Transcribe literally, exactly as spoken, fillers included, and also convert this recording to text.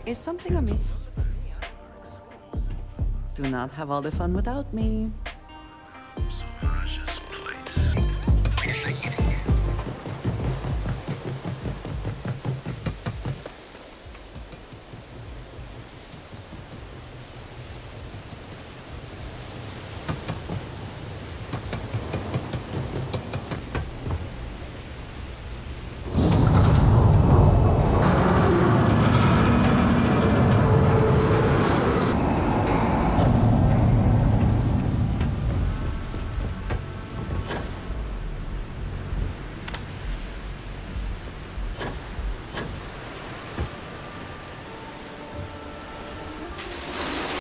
Is something amiss? Do not have all the fun without me.